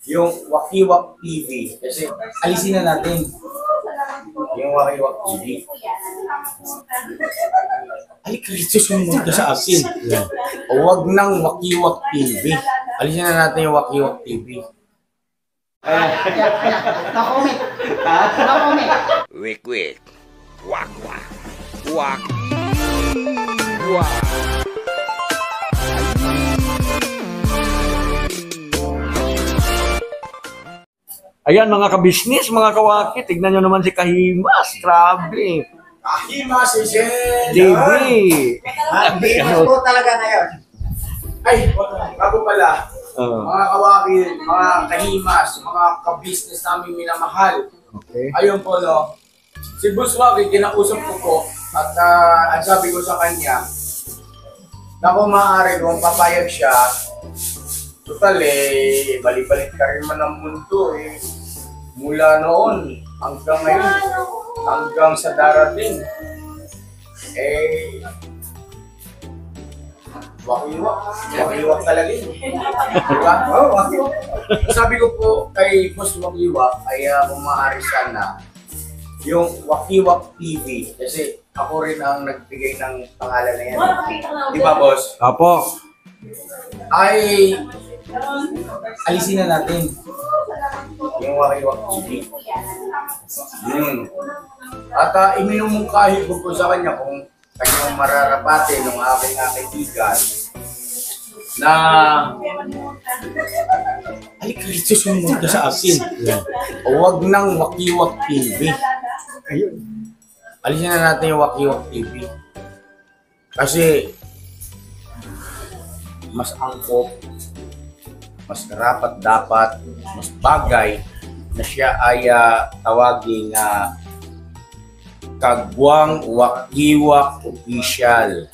yung Wakiwak TV. Kasi alisin na natin yung Wakiwak TV. Alik rito, sumunod ka sa akin. Huwag nang Wakiwak TV. Alisin na natin yung Wakiwak TV. No-comment. No-comment. Wik. Wak. Wak. Wak. Ayan mga kabisnes, mga kawaki, tignan nyo naman si Kahimas, grabe. Kahimas si Jen! TV! Bimas po talaga ngayon. Ay, bago pala, mga kawaki, mga kahimas, mga kabisnes namin minamahal. Okay. Ayun po, no, si Boss Waki, kinausap ko po, at ang sabi ko sa kanya, na kung maaari, kung papayag siya, total balik-balik ka rin man ng mundo mula noon hanggang ngayon, hanggang sa darating. Wakiwak talaga yun. Diba? Oo, wakiwak. Sabi ko po kay Boss Wakiwak ay kung maaari sana yung Wakiwak TV. Kasi ako rin ang nagbigay ng pangalan na yan. Di ba, Boss? Apo. Ay alisin na natin yung Wakiwak TV. At iminumungkahi ko po sa kanya kung kanyang mararapate ng aking kaibigan na alik rito, sumunod ka sa akin. Huwag nang Wakiwak TV. Alisin na natin yung Wakiwak TV. Kasi mas angkop, mas karapat dapat, mas bagay na siya ay tawagin na Kagwang Wakiwak Official.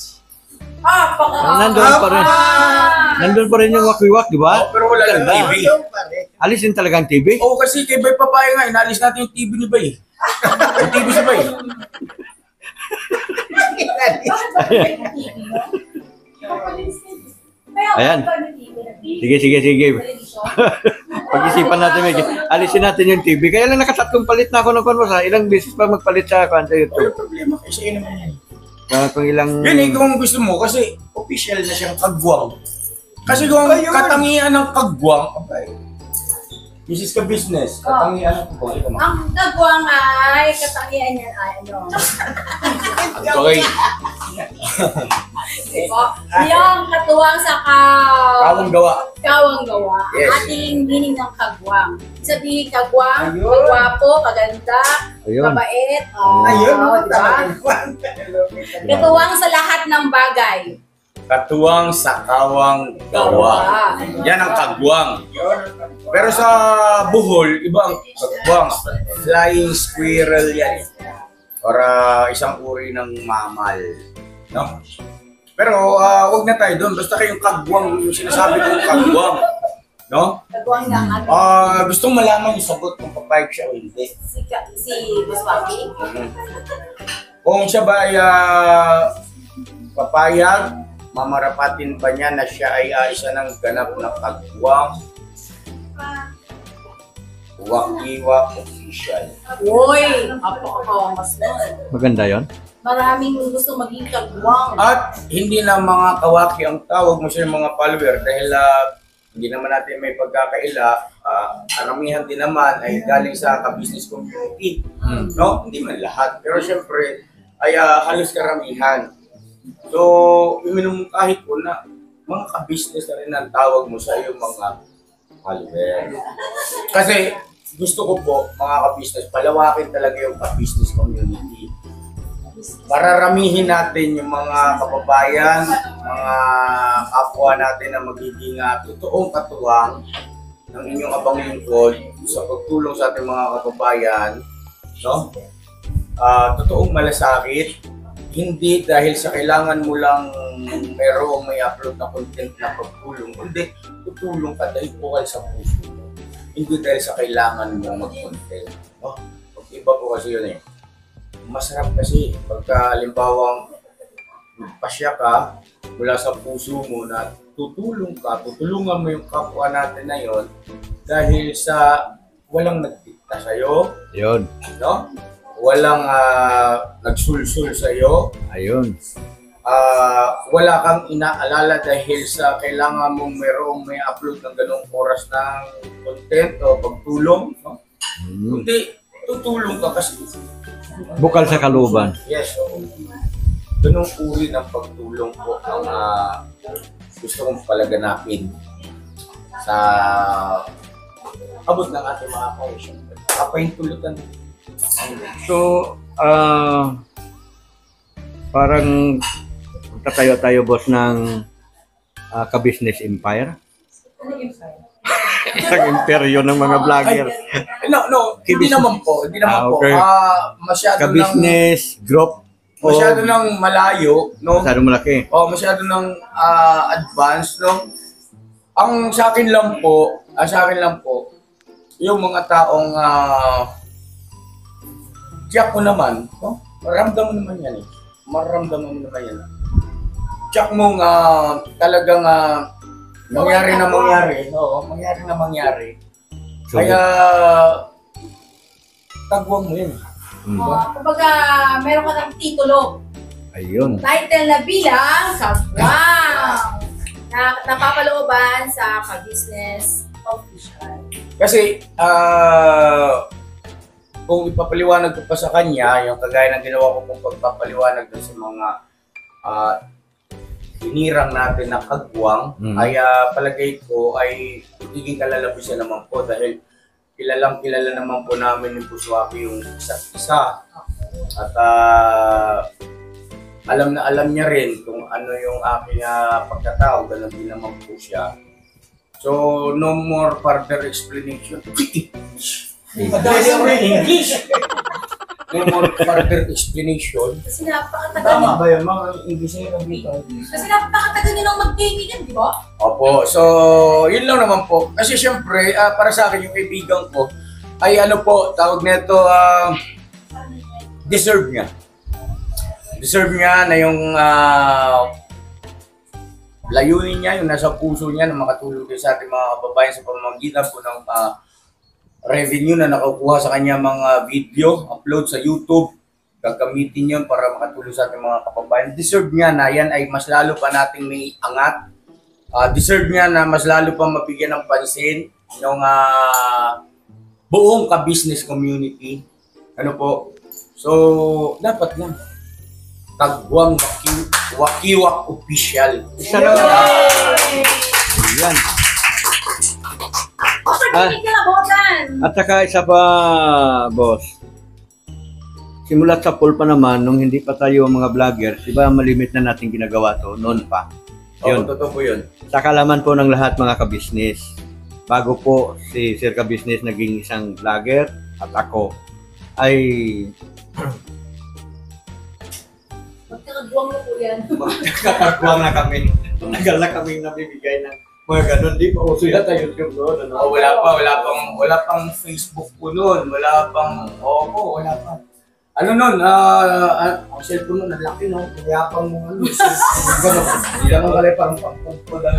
Nandun pa rin yung Wakiwak, di ba? Pero wala lang TV. Alisin talagang TV? Oo, kasi kay Bay Papaya nga, inalis natin yung TV ni Bay. Yung TV si Bay. Ayan. Sige. Pag-isipan natin, alisin natin yung TV. Kaya lang nakatatlong palit na ako ng konvos. Ilang beses pa magpalit sa YouTube. Wala problema, kasi naman yan. Kung ilang... Yun kung gusto mo, kasi official na siyang Kagwang. Kasi kung katangian ng Kagwang, this is ka business, katangian ng Kagwang. Ang Kagwang ay katangian niyan ay ano? Okay. Yung katuwang sa Kawang gawa. Yes. Ating meaning ng Kagwang. Sabihin Kagwang, magwapo, maganda, mabait. Diba? Katuwang sa lahat ng bagay. Katuwang sa kawang gawa. Yan ang Kagwang. Pero sa Bohol, iba ang Kagwang. Flying squirrel yan. Para isang uri ng mammal. No? Pero wag na tayo doon. Basta kayong Kagwang, yung sinasabi kong Kagwang. No? Kagwang ng ano? Gustong malaman yung sagot kung papayag siya o hindi. Si Boss Waki. Kung siya ba ay papayag, mamarapatin ba niya na siya ay isa ng ganap na Kagwang Wakiwak Official? Uy! Mas Maganda yon. maraming gusto maging Kagwang. At hindi na mga kawaki ang tawag mo sa mga follower dahil hindi naman natin may pagkakaila. Karamihan din naman ay galing sa ka-business community. No? Hindi man lahat. Pero syempre ay halos karamihan. So, kahit po na mga ka-business na rin ang tawag mo sa iyong mga follower. Kasi gusto ko po mga ka-business, palawakin talaga yung ka-business community. Mararamihin natin yung mga kababayan, mga kapwa natin na magiging totoong katuwang ng inyong abang lingkod sa pagtulong sa ating mga kababayan, no? Totoong malasakit, hindi dahil sa kailangan mo lang merong may upload na content na pagtulong, hindi, tutulong ka dahil bukal sa puso mo. Hindi dahil sa kailangan mo mag-content, no? Iba po kasi yun Masarap kasi pagka halimbawang magpasya ka mula sa puso mo na tutulong ka, tutulungan mo yung kapwa natin na yon dahil sa walang nagdikta sa'yo, Yun. no? Walang nagsulsul sa'yo, Ayun. wala kang inaalala dahil sa kailangan mong may upload ng ganong oras ng content o pagtulong, no? Kundi tutulong ka kasi. Bukal sa kaluban. Yes, so ganong uri ng pagtulong po ang gusto kong palaganapin sa abot ng ating mga kaisyon. Kapahintulutan. So, parang tatayo tayo boss ng ka-business empire. Ang imperyo ng mga vlogger. No, hindi naman po. Hindi naman Okay. po. Masyado ng Ka-business group. masyado ng malayo, no? Masyado malaki. Masyado ng advanced, no? Ang sa akin lang po, yung mga taong tiyak mo naman, no? Maramdaman mo naman yan eh. Maramdaman mo naman yan. Tiyak mo talagang mangyari na mangyari. Oo, mangyari na mangyari. So, Kaya tagwang mo yun. Kumbaga, meron ka ng titulo. Ayun. Title na bilang Kagwang. Napapalooban sa ka-business official. Kasi, kung ipapaliwanag ko pa sa kanya, yung kagaya ng ginawa ko kung pagpapaliwanag dun sa mga hinirang natin na kagwang, ay palagay ko ay magiging kalalabisan naman po dahil kilala naman po namin ni Buswapi yung isa't isa. At alam na alam niya rin kung ano yung aking pagkatao, ganun din naman po siya. So, no more further explanation. Madali ako ng English! No more further explanation. Kasi napakatagal Tama nyo. ba yun? Mga English na yun dito. Kasi napakatagal nyo nang mag-kaibigan, di ba? Opo, so yun lang naman po. Kasi syempre, para sa akin yung kaibigan ko, ay ano po, tawag nito, deserve niya. Deserve niya na yung layunin niya, yung nasa puso niya na makatulong din sa ating mga kababayan sa pamamagitan po ng revenue na nakukuha sa kanya mga video, upload sa YouTube. Gagamitin yun para makatulong sa ating mga kababayan. Deserve niya na yan ay mas lalo pa nating may angat. Deserve niya na mas lalo pa mabigyan ng pansin ng buong ka-business community. Ano po? So, dapat lang. Kagwang Wakiwak Official. Isa lang. Ayan. Opportunity ka na, Botan! At saka isa pa, boss. Simulat sa pool pa naman, nung hindi pa tayo mga vloggers, di ba malimit na natin ginagawa to noon pa. Yun. Yun. Totoo po yun. Sa kalaman po ng lahat mga ka-business. Bago po si Sir Ka-Business naging isang vlogger at ako ay Magkakagwang na po yan. kakagwang na kami. Tagal na kami nabibigay ng mga ganun. Di pa uso yata YouTube doon. Ano? Wala pang Facebook po noon. Wala pa. Ano nun, ang cellphone nun, ang laki no? Kaya pang ano, hindi naman kalay parang pagpagpag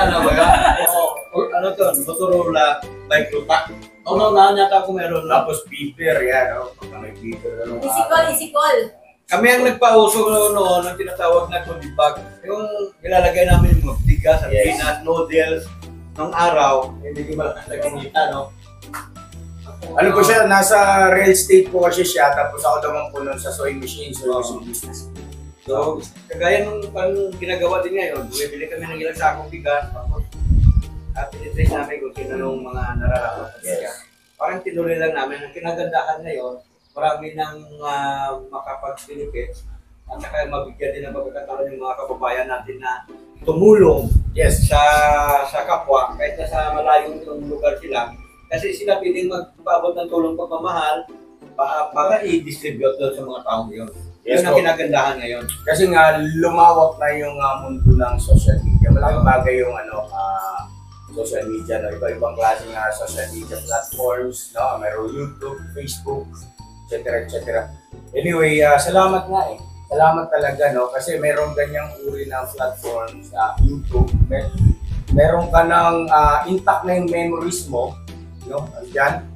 Ano to? Motorola bike lupa. No, yata ako meron. Tapos beeper, yan, no? Pagka may beeper, ano? Easy call. Kami ang nagpauso noon ng tinatawag na Tony Bag. Yung nilalagay namin yung mga bigas, sardinas, noodles. Nung araw, hindi ko malakas na kinita, no? Ano po siya, nasa real estate po kasi siya, tapos ako naman po nun sa sewing machine business. So, kagaya nung ginagawa din ngayon, bumibili kami ng ilang sakong bigas, tapos pinitrace namin kung sino nung mga nararapat sa bigas. Parang tinuloy lang namin. Ang kinagandahan ngayon, marami nang makapag-benefit at saka mabigyan din ng pagkakataon yung mga kababayan natin na tumulong sa kapwa kahit na sa malayong lugar sila. Kasi sila pwedeng magpaabot ng tulong pagmamahal para i-distribute doon sa mga taong yun. Yun ang kinagandahan ngayon. Kasi nga, lumawak na yung mundo ng social media. Malaking bagay yung social media, no? Iba-ibang klaseng social media platforms, no? Mayroong YouTube, Facebook, etc. Anyway, salamat nga eh. Salamat talaga, no? Kasi mayroong ganyang uri ng platform sa YouTube. Meron ka ng intact na yung memories mo no? Andyan,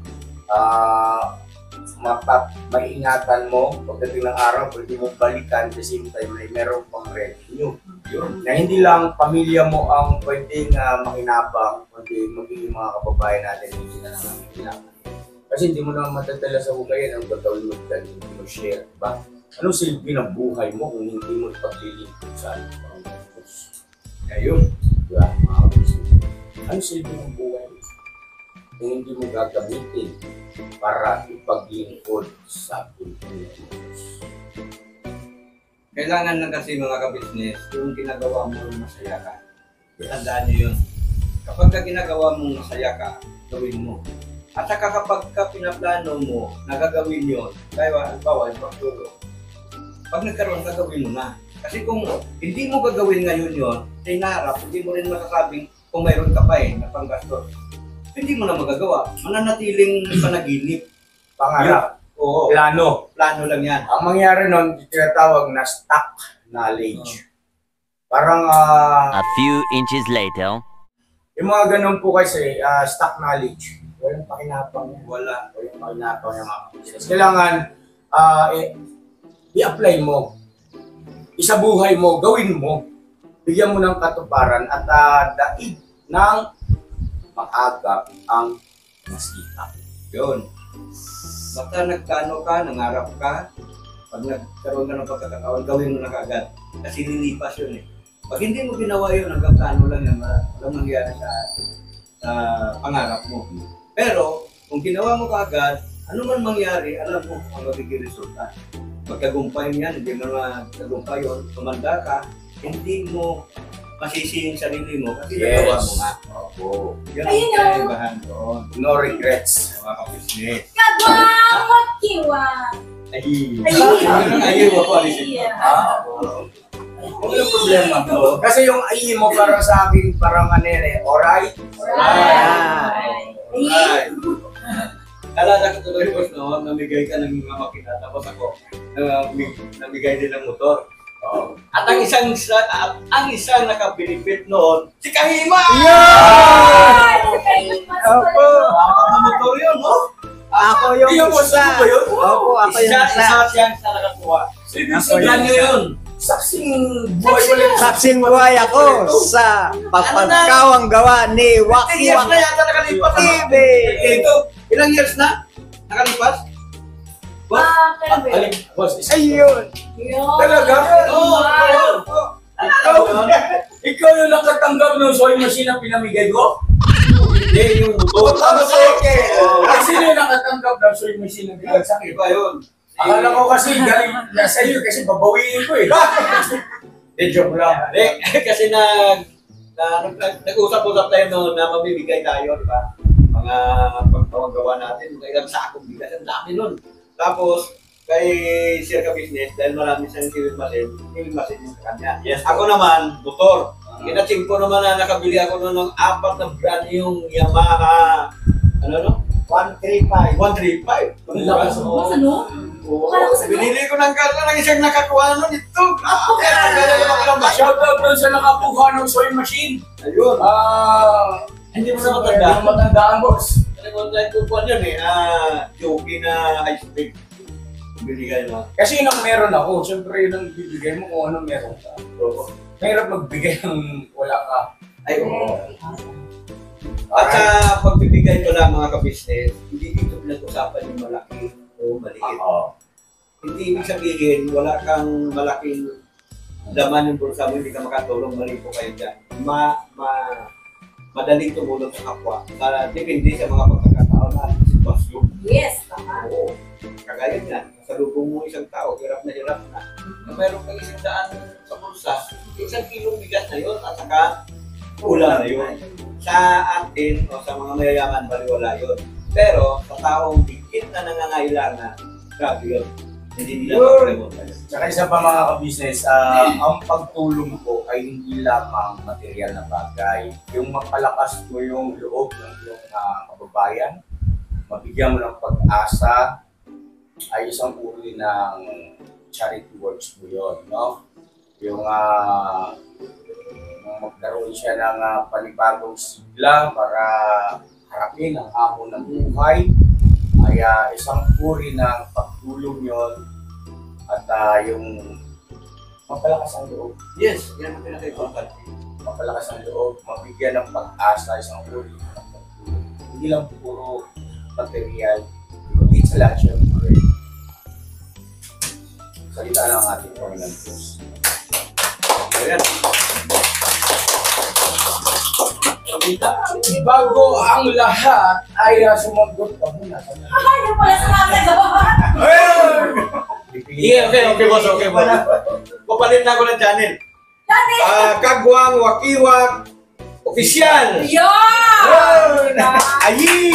maiingatan mo pagdating ng araw, pwede mo balikan the same time na meron pang revenue. Yun. Na hindi lang pamilya mo ang pwedeng makinabang, kundi magiging mga kababayan natin yung sila na kailangan. Kasi hindi mo naman matadala sa hugayan ang gagawin mo dyan, hindi mo share, diba? Anong silbi ng buhay mo kung hindi mo ipaglilingkod sa mga Diyos? Ayun, diba? Mga kapatid. Anong silbi ng buhay mo kung hindi mo gagamitin para ipaglingkod sa punto ng Diyos? Kailangan lang kasi mga ka-business, yung ginagawa mo masaya ka. Tandaan niyo yun. Kapag ginagawa mong masaya ka, gawin mo. At saka kapag pinaplano mo, nagagawin yun, kaya halimbawa, yung pagtulong. Pag nagkaroon, gagawin mo na. Kasi kung hindi mo gagawin ngayon yun, sa inaharap, hindi mo rin masasabing kung mayroon ka pa na panggastos. Hindi mo na magagawa. Mananatiling panaginip. Pangarap. Oo. Plano. Plano lang yan. Ang mangyari nun, tinatawag na stock knowledge. Parang, A few inches later. yung mga ganun po kasi, stock knowledge. Walang pakinapang yan. Wala. Walang pakinapang yung mga business. Kailangan, i-apply mo. Isabuhay mo, gawin mo. Bigyan mo ng katuparan at daig ng maagap ang masita. Yun. Basta nagplano ka, nangarap ka, pag nagkaroon ka ng pagkakataon, gawin mo na kaagad. Kasi lilipas yun eh. Pag hindi mo ginawa yun, hanggang plano lang yan, walang mangyari sa pangarap mo. Pero, kung ginawa mo kaagad, ano man mangyari, alam mo kung magiging resulta. Pagkagumpay mo yan, hindi mo na tagumpay yun, tumanda ka, hindi mo masisihin sarili mo kasi nagawa mo nga. Opo. Yan ang kaibahan doon. No regrets. Mga ka-business. Kagwawat kiwa. Ay, ayaw ako alisin. Walang problema to. Kasi yung ay mo para sa akin, parang alright? Alright. Alala ko tuloy boss no, namigay ka ng mga makina tapos ako namigay din ng motor. At ang isang nakabilipit noon, si Kahima! Opo. Ang motor yun, no? Ako yung isa. Opo, ako yung Isa isa. siyang sa nakakuha. Ako Yan nyo yun. Saksing buhay ulit. Saksing buhay ako sa papagkawang gawa ni 10 years Wakwak na yata nakalipas. TV. Ito, ilang years na nakalipas? Alin, boss, Ayun. talaga? Oo. Ikaw yung nakatanggap ng sewing machine na pinamigay ko? Hindi, yung motor. Kasi sino yung nakatanggap ng sewing machine na pinagsak Iba yun. Akala ko kasi galing nasa iyo kasi babawiin ko eh. Joke lang. Kasi nag-usap-usap tayo noon na mamimigay tayo, di ba? Mga pagpawagawa natin, mga ilang sakong bigas, ang dami nun. Tapos, kay Sir Ka-Business, dahil marami siyang kiwil machine yung sa kanya. Yes, Ako naman, motor. Kinaching ko naman na nakabili ako noon ng 4 na brand yung Yamaha, 135. 135. Ang lakas mo. Ano? Akala ko sa Binili ko ng karta ng isang nakakuha nun ito. Shout out doon sa nakakuha ng sewing machine. Ayun. Hindi mo na matandaan. Hindi mo matandaan, boss. Ano mo tayo kukuha yun eh, jockey na high speed. Binigay mo. Kasi yun ang meron ako. Siyempre yun ang bibigay mo kung anong meron ka. Mahirap magbigay ng wala ka. Ay, oo. At sa pagbibigay ko lang mga ka-business, hindi dito pinag-usapan yung malaki o maliit. Hindi ibig sabihin, wala kang malaking laman yung bulsa mo, hindi ka makatulong, mali po kayo dyan. Madaling tumulong sa kapwa. Depende sa mga pagkakataon na sitwasyon. Yes, tama. Oo. Kagaya niyan, salubong mo isang tao, hirap na. Na mayroon kang 100 sa bulsa, 1 kilong bigas na yun at saka ulam na yun. Sa atin o sa mga mayayaman, baliwala yun. Pero sa taong bigit na nangangailangan, grabe yun. Hindi nila makalimutan. Tsaka isa pa mga ka-business, ang pagtulong ko ay hindi lamang material na bagay. Yung mapalakas mo yung loob ng iyong kababayan, mabigyan mo ng pag-asa, ay isang uri ng charity works mo yun, no? Yung magkaroon siya ng panibagong sigla para harapin ang hamon ng buhay ay isang uri ng pagtulong yon at yung mapalakas ang loob. Yes, yan ang pinaka-importante. Mapalakas ang loob, mabigyan ng pag-asa isang uri ng pagtulong. Hindi lang puro material, hindi sa lahat syempre. Salita lang ang ating Panginoon Diyos. Ayan. Bago ang lahat ay sumagot ka muna. Ay, yung pala sa mga gawa. Okay, boss. Papalit na ako ng channel. Dati! Kagwang Wakiwak Official! Yun! Ayi!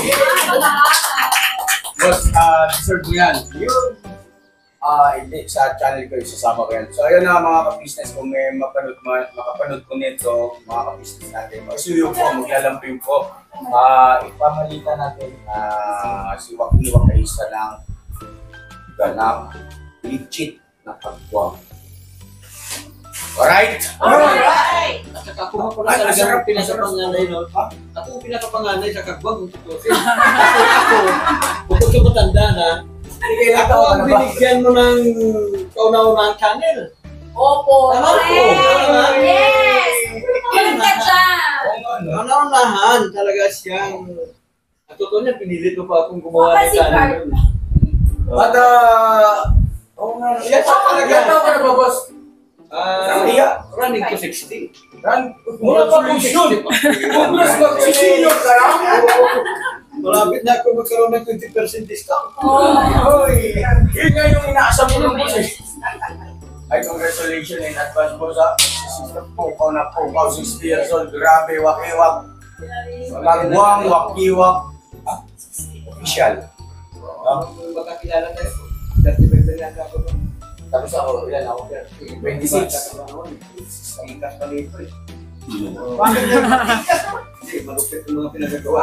Boss, deserve mo yan. Yun. Hindi, sa channel ko, isasama ko yan. So, ayun na mga ka-business, kung may makapanood ko nito, mga ka-business natin, magsuyo po, maglalampin po. Ipamalitan natin si Wakiwak ay isa ng ganap, legit na kagwang. Alright? Alright! At saka ako nga pala talagang pinakapanganay, no? Ako ang pinakapanganay sa kagwang kung tutusin. Ako, bukod sa matanda na, ako ang binigyan mo ng kauna-unang channel. Opo! Tama po. Tama. Yes! Galing ka dyan! Kauna-unahan talaga siyang, at totoo niya, pinilit mo pa akong gumawa ng Si channel. At, oo nga, Yes, talaga. ilan taon ka na ba, boss? Running to 60. Mula pa kung yun. Mas mag-senior ka lang. Malapit na ako magkaroon ng 20% discount. Oy, yun nga yung inaasam mo ng boss eh. Ay, congratulations in advance, boss ha. Pukaw na pukaw, 60 years old. Grabe, Wakiwak. Kagwang, Wakiwak. Official. Magkakilala tayo. 35 na ako. Tapos ako, ilan ako? 26. Ikas pa nito eh. Bakit na? Hindi, malupit yung mga pinagagawa.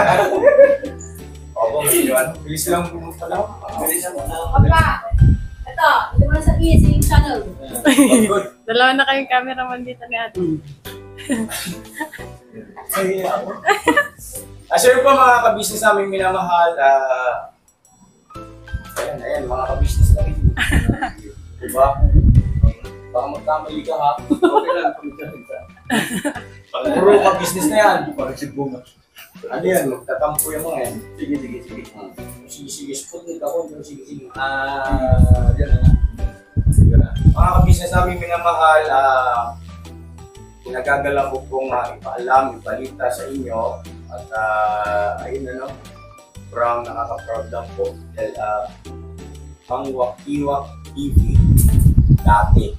Opo, medyo ano. Bilis lang pumunta lang. Bilis ako na. Papa! Ito, hindi mo na sabihin sa yung channel. Good. Dalawa na kayong cameraman dito ni ate. Ay, ako. Sir po mga ka-business namin minamahal. Ayan, mga ka-business na rin. Diba? Baka magkamali ka ha. Okay lang, kumita-kumita. Puro ka-business na yan. Parang si Bunga. Ano yan? Magtatampo yung mga yan. Sige. Sputnik ako. Sige. Yan na. Sige na. Mga ka-business namin minamahal. Pinagagala ko pong ipaalam, ibalita sa inyo. At ayun na no. Parang nakaka-proud lang po. Dahil ang Wakiwak TV dati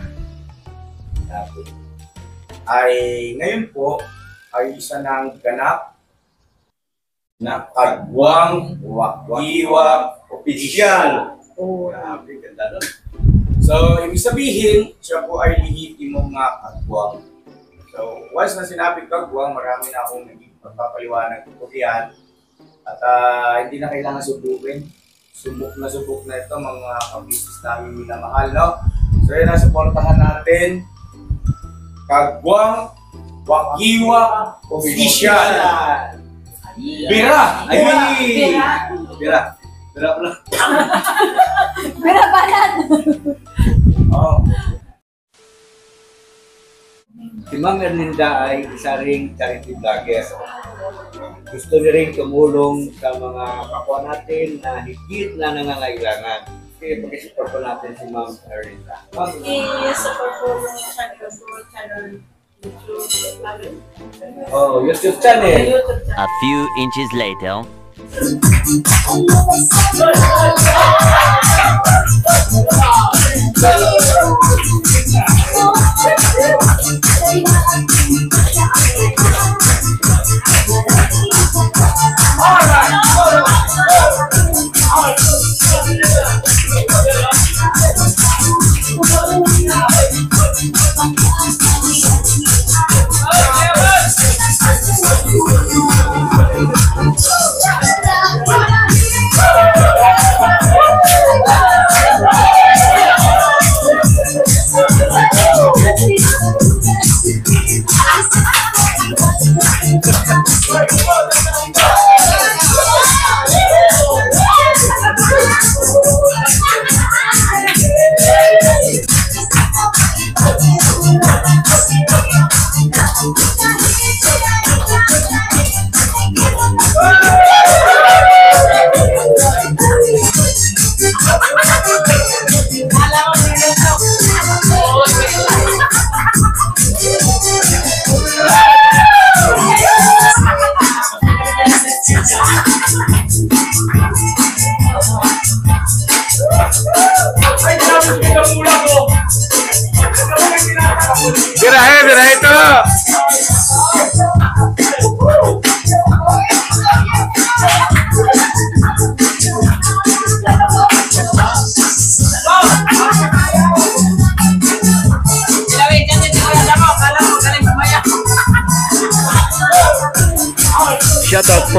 ay ngayon po ay isa ng ganap na kagwang Wakiwak Official. Grabe, ganda nun. So, ibig sabihin, siya po ay lehitimong kagwang. So, once na sinabi kagwang, marami na akong naging pagpapaliwanag ko yan. At hindi na kailangan subukin. Subok na ito mga ka-business namin minamahal, no? So yun na, supportahan natin Kagwang Wakiwak Official. Bira! Bira pala. Bira balan! Oh. Si Ma'am Erlinda ay isa ring charity vlogger. Gusto niya rin tumulong sa mga kapwa natin na higit na nangangailangan. Kaya pag-support po natin si Ma'am Erlinda. I-support po yung channel YouTube. Oh, YouTube channel. A few inches later. I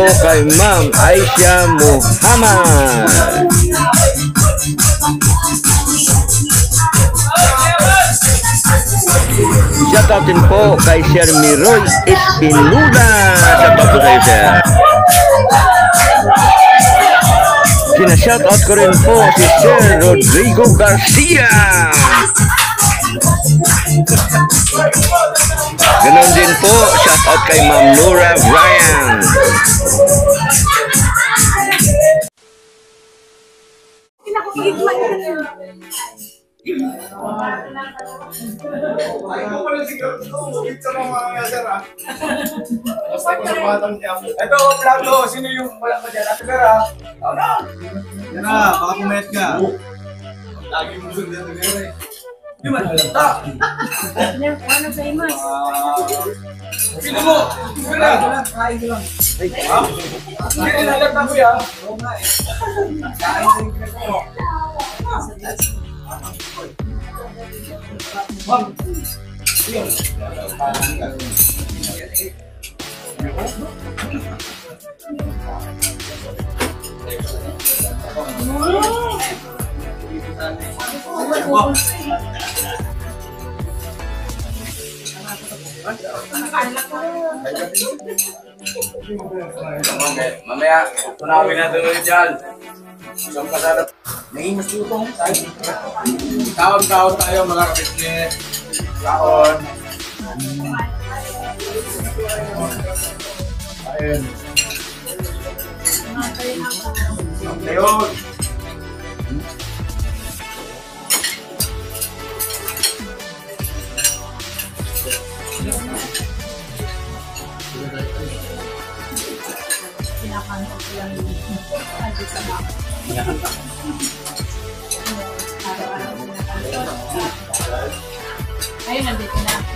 po kay Ma'am Aisha Muhammad. Shoutout din po kay Sir Miroy Espinola. Shoutout po kayo, sir. Sina-shoutout ko rin po si Sir Rodrigo Garcia. Ganon din po, shoutout kay Ma'am Nora Ryan. Ito, plato. Sino yung wala pa dyan? Ate Vera. Yan na, baka pumayat ka. Lagi mo sundan na gano'n eh. Di man halata. Ano famous? Sino mo? Sino na? Kain ko lang. Ha? Hindi halata ko yan. Oo nga eh. Kain ko lang. Ma'am. Yun. Mamaya, tunawin natin ulit dyan. Isang pasarap. May mas tutong tayo. Kaon-kaon tayo mga kabisnes. Kaon. Ayun. Ayun. Ayun, nandito na.